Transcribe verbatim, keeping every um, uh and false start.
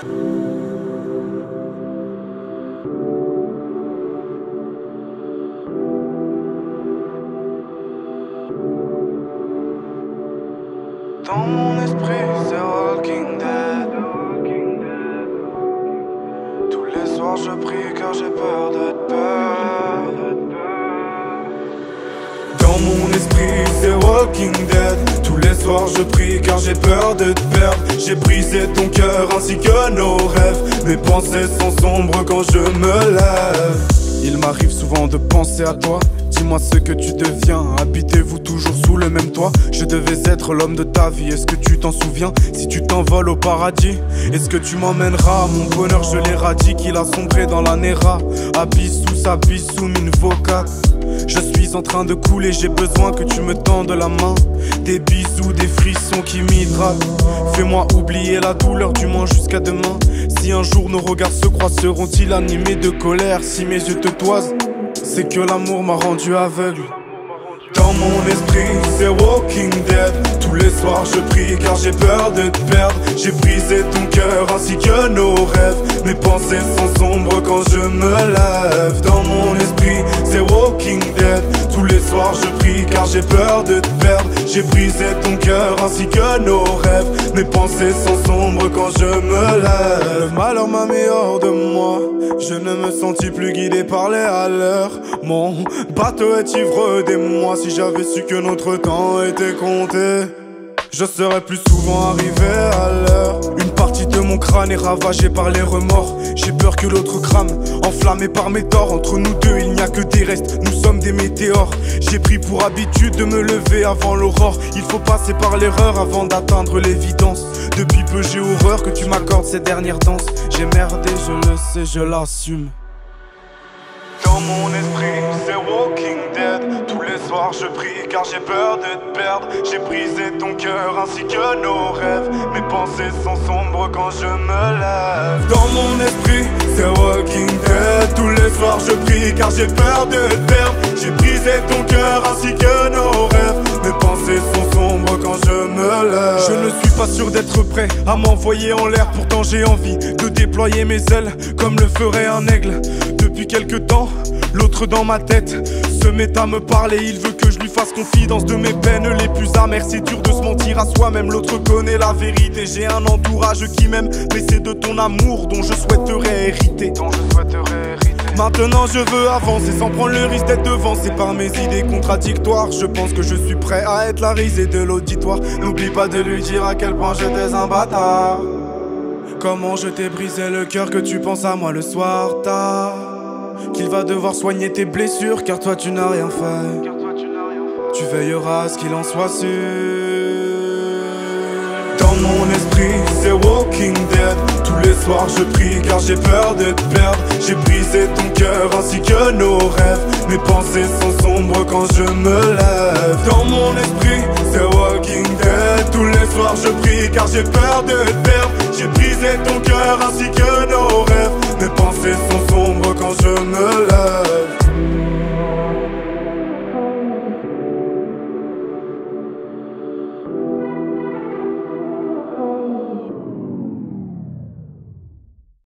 Dans mon esprit, c'est Walking Dead. Tous les soirs je prie car j'ai peur de te perdre. Dans mon esprit, c'est Walking Dead. Tous les soirs je prie car j'ai peur de te perdre. J'ai brisé ton cœur ainsi que nos rêves. Mes pensées sont sombres quand je me lève. Il m'arrive souvent de penser à toi. Dis-moi ce que tu deviens, habitez-vous toujours sous le même toit? Je devais être l'homme de ta vie, est-ce que tu t'en souviens? Si tu t'envoles au paradis, est-ce que tu m'emmèneras? Mon bonheur je l'ai radis, qu'il a sombré dans la Nera. Abissous, abissous, mine vocat. Je suis en train de couler, j'ai besoin que tu me tendes la main. Des bisous, des frissons qui m'hydratent. Fais-moi oublier la douleur du moins jusqu'à demain. Si un jour nos regards se croisent, seront-ils animés de colère? Si mes yeux te toisent, c'est que l'amour m'a rendu aveugle. Dans mon esprit, c'est Walking Dead. Tous les soirs je prie car j'ai peur de te perdre. J'ai brisé ton cœur ainsi que nos rêves. Mes pensées sont sombres quand je me lève. Dans mon esprit, c'est Walking Dead. Tous les soirs je prie car j'ai peur de te perdre. J'ai brisé ton cœur ainsi que nos rêves. Mes pensées sont sombres quand je me lève. Le malheur m'a mis hors de moi. Je ne me sentis plus guidé par les haleurs. Mon bateau est ivre d'émoi. Si j'avais su que notre temps était compté, je serais plus souvent arrivé à l'heure. Une partie de mon crâne est ravagée par les remords. J'ai peur que l'autre crame, enflammé par mes torts. Entre nous deux il n'y a que des restes, nous sommes des météores. J'ai pris pour habitude de me lever avant l'aurore. Il faut passer par l'erreur avant d'atteindre l'évidence. Depuis peu j'ai horreur que tu m'accordes ces dernières danses. J'ai merdé, je le sais, je l'assume. Dans mon esprit, c'est Walking Dead. Tous les soirs je prie car j'ai peur de te perdre. J'ai brisé ton cœur ainsi que nos rêves. Mes pensées sont sombres quand je me lève. Dans mon esprit, c'est Walking Dead. Tous les soirs je prie car j'ai peur de te perdre. J'ai brisé ton cœur ainsi que nos rêves. Mes pensées sont sombres quand je me lève. Je ne suis pas sûr d'être prêt à m'envoyer en l'air. Pourtant j'ai envie de déployer mes ailes comme le ferait un aigle. Depuis quelque temps, l'autre dans ma tête se met à me parler. Il veut que je lui fasse confidence de mes peines les plus amères. C'est dur de se mentir à soi-même, l'autre connaît la vérité. J'ai un entourage qui m'aime, mais c'est de ton amour dont je souhaiterais hériter. Dont je souhaiterais hériter. Maintenant je veux avancer sans prendre le risque d'être devancé par mes idées contradictoires. Je pense que je suis prêt à être la risée de l'auditoire. N'oublie pas de lui dire à quel point j'étais un bâtard. Comment je t'ai brisé le cœur, que tu penses à moi le soir tard. Qu'il va devoir soigner tes blessures car toi tu n'as rien fait. Tu veilleras à ce qu'il en soit sûr. Dans mon esprit, c'est Walking Dead. Tous les soirs je prie car j'ai peur de te perdre. J'ai brisé ton cœur ainsi que nos rêves. Mes pensées sont sombres quand je me lève. Dans mon esprit, c'est Walking Dead. Tous les soirs je prie car j'ai peur de te perdre. J'ai brisé ton cœur ainsi que nos rêves. Mes pensées sont sombres quand je me lève.